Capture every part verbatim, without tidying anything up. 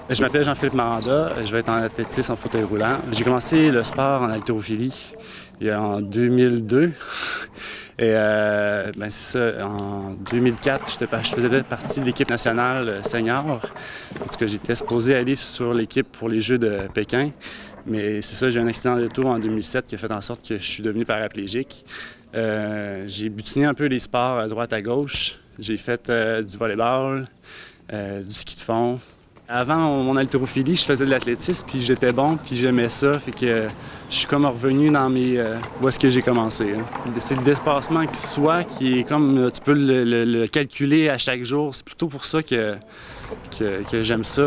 Je m'appelle Jean-Philippe Maranda, je vais être en athlétisme en fauteuil roulant. J'ai commencé le sport en haltérophilie il y a en deux mille deux. Et euh, ben c'est ça, en deux mille quatre, je faisais partie de l'équipe nationale senior. En tout cas, j'étais supposé aller sur l'équipe pour les Jeux de Pékin. Mais c'est ça, j'ai eu un accident d'auto en deux mille sept qui a fait en sorte que je suis devenu paraplégique. Euh, j'ai butiné un peu les sports à droite à gauche. J'ai fait euh, du volleyball, euh, du ski de fond. Avant mon haltérophilie, je faisais de l'athlétisme, puis j'étais bon, puis j'aimais ça. Fait que euh, je suis comme revenu dans mes... Euh, où est-ce que j'ai commencé. Hein. C'est le dépassement qui soit, qui est comme... Tu peux le, le, le calculer à chaque jour. C'est plutôt pour ça que, que, que j'aime ça.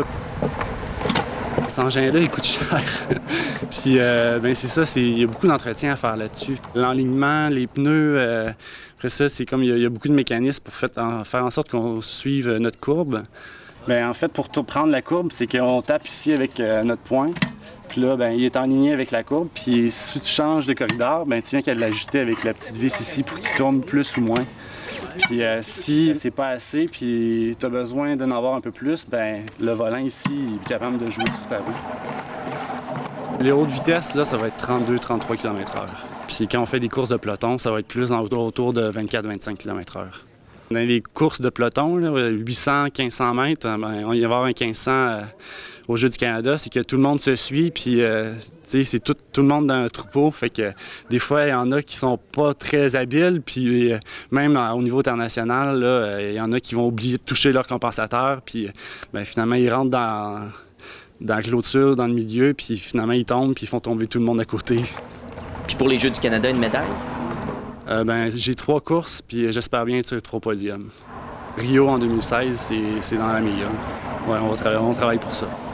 Cet engin-là, il coûte cher. Puis, euh, ben c'est ça, il y a beaucoup d'entretien à faire là-dessus. L'alignement, les pneus, euh, après ça, c'est comme il y, y a beaucoup de mécanismes pour fait, en, faire en sorte qu'on suive notre courbe. Bien, en fait, pour prendre la courbe, c'est qu'on tape ici avec euh, notre poing. Puis là, bien, il est en ligne avec la courbe. Puis si tu changes de corridor, bien, tu viens qu'à l'ajuster avec la petite vis ici pour qu'il tourne plus ou moins. Puis euh, si c'est pas assez, puis tu as besoin d'en avoir un peu plus, bien, le volant ici, il est capable de jouer sur ta roue. Les hautes vitesses, là, ça va être trente-deux à trente-trois kilomètres heure. Puis quand on fait des courses de peloton, ça va être plus autour de vingt-quatre à vingt-cinq kilomètres heure. Dans les courses de peloton, là, huit cents à mille cinq cents mètres, ben, on va y avoir un quinze cents euh, au Jeux du Canada, c'est que tout le monde se suit, puis euh, c'est tout, tout le monde dans un troupeau. Fait que des fois, il y en a qui sont pas très habiles, puis euh, même euh, au niveau international, il euh, y en a qui vont oublier de toucher leur compensateur, puis ben, finalement, ils rentrent dans, dans la clôture, dans le milieu, puis finalement, ils tombent, puis ils font tomber tout le monde à côté. Puis pour les Jeux du Canada, une médaille? Euh, ben, j'ai trois courses, puis j'espère bien être sur trois podiums. Rio en deux mille seize, c'est dans la meilleure. Ouais, on, va tra on travaille pour ça.